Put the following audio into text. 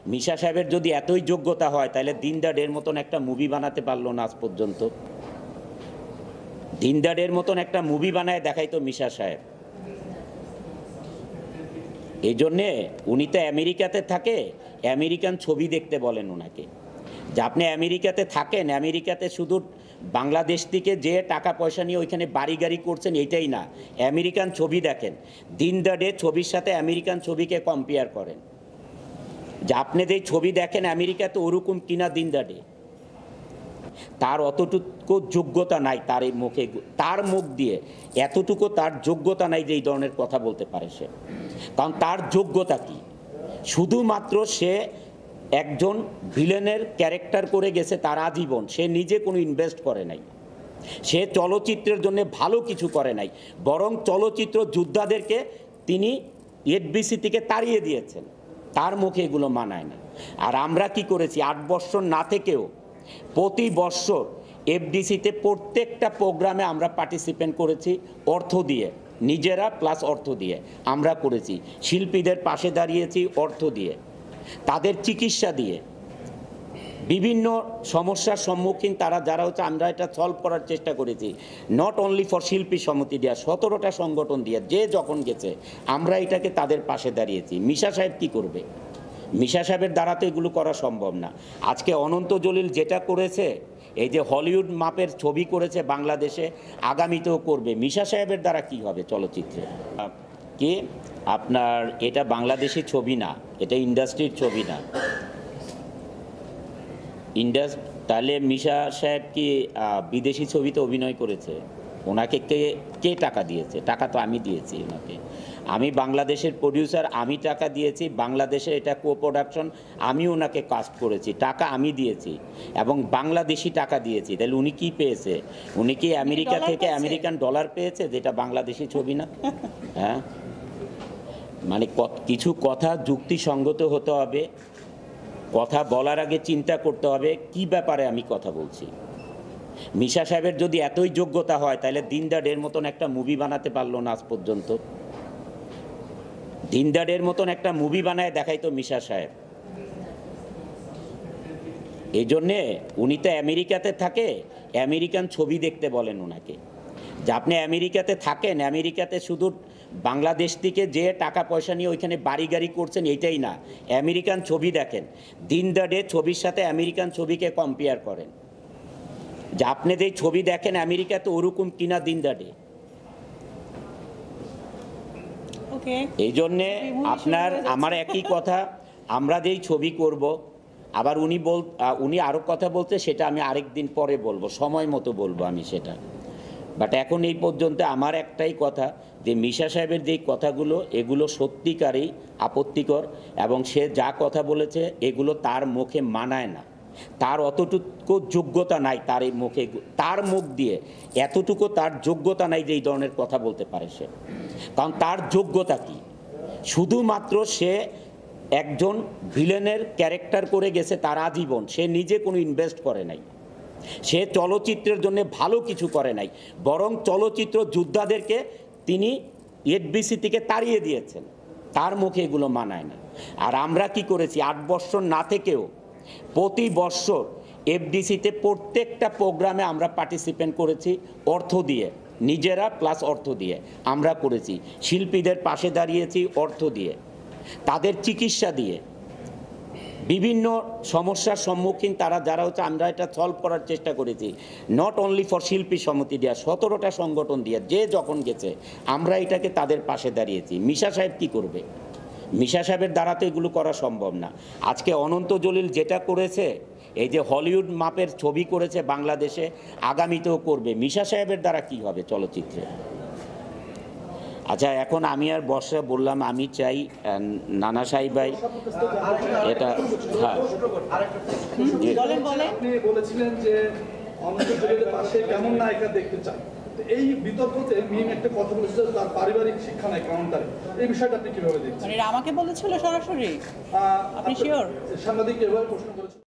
মিশা সাহেবের যদি এতই যোগ্যতা হয় তাহলে দিন দা ডের মতন একটা মুভি বানাতে পারলো না আজ পর্যন্ত। দিন দা ডের মতন একটা মুভি বানায় দেখাইতো মিশা সাহেব। এই জন্যে উনি তো আমেরিকাতে থাকে, আমেরিকান ছবি দেখতে বলেন ওনাকে, যে আপনি আমেরিকাতে থাকেন, আমেরিকাতে শুধু বাংলাদেশ থেকে যে টাকা পয়সা নিয়ে ওইখানে বাড়ি গাড়ি করছেন এইটাই না, আমেরিকান ছবি দেখেন। দিন দা ডে ছবির সাথে আমেরিকান ছবিকে কম্পেয়ার করেন, যে আপনি যে ছবি দেখেন আমেরিকাতে ওরকম কিনা দিন দা ডে। তার অতটুকু যোগ্যতা নাই, তার এই মুখে, তার মুখ দিয়ে এতটুকু তার যোগ্যতা নাই যে এই ধরনের কথা বলতে পারে সে। কারণ তার যোগ্যতা কি? শুধুমাত্র সে একজন ভিলেনের ক্যারেক্টার করে গেছে তার আজীবন। সে নিজে কোনো ইনভেস্ট করে নাই, সে চলচ্চিত্রের জন্য ভালো কিছু করে নাই, বরং চলচ্চিত্র যোদ্ধাদেরকে তিনি এফডিসি থেকে তাড়িয়ে দিয়েছেন। তার মুখে এগুলো মানায় না। আর আমরা কি করেছি? 8 বছর না থেকেও প্রতি বছর এফডিসিতে প্রত্যেকটা প্রোগ্রামে আমরা পার্টিসিপেট করেছি, অর্থ দিয়ে, নিজেরা প্লাস অর্থ দিয়ে আমরা করেছি। শিল্পীদের পাশে দাঁড়িয়েছি অর্থ দিয়ে, তাদের চিকিৎসা দিয়ে, বিভিন্ন সমস্যার সম্মুখীন তারা যারা হচ্ছে আমরা এটা সলভ করার চেষ্টা করেছি। নট অনলি ফর শিল্পী সমিতি দেওয়া, 17টা সংগঠন দিয়ে যে যখন গেছে আমরা এটাকে তাদের পাশে দাঁড়িয়েছি। মিশা সাহেব কি করবে? মিশা সাহেবের দ্বারা তো এগুলো করা সম্ভব না। আজকে অনন্ত জলিল যেটা করেছে, এই যে হলিউড মাপের ছবি করেছে বাংলাদেশে, আগামীতেও করবে। মিশা সাহেবের দ্বারা কি হবে চলচ্চিত্রে? কি আপনার এটা বাংলাদেশি ছবি না, এটা ইন্ডাস্ট্রির ছবি না। তাহলে মিশা সাহেব কি বিদেশি ছবিতে অভিনয় করেছে? ওনাকে কে টাকা দিয়েছে? টাকা তো আমি দিয়েছি ওনাকে। আমি বাংলাদেশের প্রডিউসার, আমি টাকা দিয়েছি। বাংলাদেশে এটা কো প্রোডাকশন, আমি ওনাকে কাস্ট করেছি, টাকা আমি দিয়েছি এবং বাংলাদেশি টাকা দিয়েছি। তাহলে উনি কি পেয়েছে? উনি কি আমেরিকা থেকে আমেরিকান ডলার পেয়েছে, যেটা বাংলাদেশি ছবি না? হ্যাঁ, মানে কিছু কথা যুক্তিসঙ্গত হতে হবে, কথা বলার আগে চিন্তা করতে হবে কি ব্যাপারে আমি কথা বলছি। মিশা সাহেবের যদি এতই যোগ্যতা হয় তাহলে দিন দা ডের মতন একটা মুভি বানাতে পারলো না আজ পর্যন্ত। দিন দা ডের মতন একটা মুভি বানায় দেখাইতো মিশা সাহেব। এই জন্যে উনি তো আমেরিকাতে থাকে, আমেরিকান ছবি দেখতে বলেন ওনাকে, যে আপনি আমেরিকাতে থাকেন, আমেরিকাতে শুধু বাংলাদেশ থেকে যে টাকা পয়সা নিয়ে ওইখানে বাড়ি গাড়ি করছেন এইটাই না, আমেরিকান ছবি দেখেন। দিন দা ডে ছবির সাথে আমেরিকান ছবিকে কম্পেয়ার করেন, যে আপনি যে ছবি দেখেন আমেরিকাতে ওরকম কিনা দিন দা ডে। এই জন্যে আমার একই কথা, আমরা যেই ছবি করব, আবার উনি আরও কথা বলতে, সেটা আমি আরেকদিন পরে বলবো, সময় মতো বলবো আমি সেটা। বাট এখন এই পর্যন্ত আমার একটাই কথা, যে মিশা সাহেবের যেই কথাগুলো, এগুলো সত্যিকারেই আপত্তিকর এবং সে যা কথা বলেছে এগুলো তার মুখে মানায় না। তার অতটুকু যোগ্যতা নাই, তার এই মুখে, তার মুখ দিয়ে এতটুকু তার যোগ্যতা নাই যে এই ধরনের কথা বলতে পারে সে। কারণ তার যোগ্যতা কি? শুধুমাত্র সে একজন ভিলেনের ক্যারেক্টার করে গেছে তার আজীবন। সে নিজে কোনো ইনভেস্ট করে নাই, সে চলচ্চিত্রের জন্য ভালো কিছু করে নাই, বরং চলচ্চিত্র যোদ্ধাদেরকে তিনি এফডিসি থেকে তাড়িয়ে দিয়েছেন। তার মুখে এগুলো মানায় না। আর আমরা কি করেছি? 8 বছর না থেকেও প্রতি বছর এফডিসিতে প্রত্যেকটা প্রোগ্রামে আমরা পার্টিসিপেট করেছি, অর্থ দিয়ে, নিজেরা প্লাস অর্থ দিয়ে আমরা করেছি। শিল্পীদের পাশে দাঁড়িয়েছি অর্থ দিয়ে, তাদের চিকিৎসা দিয়ে, বিভিন্ন সমস্যার সম্মুখীন তারা যারা হচ্ছে আমরা এটা সলভ করার চেষ্টা করেছি। নট অনলি ফর শিল্পী সমিতি দেওয়া, 17টা সংগঠন দিয়ে যে যখন গেছে আমরা এটাকে তাদের পাশে দাঁড়িয়েছি। মিশা সাহেব কি করবে? মিশা সাহেবের দ্বারা তো এগুলো করা সম্ভব না। আজকে অনন্ত জলিল যেটা করেছে, এই যে হলিউড মাপের ছবি করেছে বাংলাদেশে, আগামীতেও করবে। মিশা সাহেবের দ্বারা কি হবে চলচ্চিত্রে? আচ্ছা, এখন আমি আর বর্ষা বললাম, আমি চাই নানা সাহেব ভাই এটা, হ্যাঁ বলেছিলেন যে অনন্ত জলিলের পাশে কেমন নায়িকা দেখতে চান। এই বিতর্কতে মিম একটা কথা বলেছিল, তার পারিবারিক শিক্ষা নাই কাউন্টারে। এই বিষয়টা আপনি কিভাবে দেখছেন? আমাকে বলেছিল সরাসরি? আপনি শিওর? সাংবাদিক এভাবে প্রশ্ন করেছেন।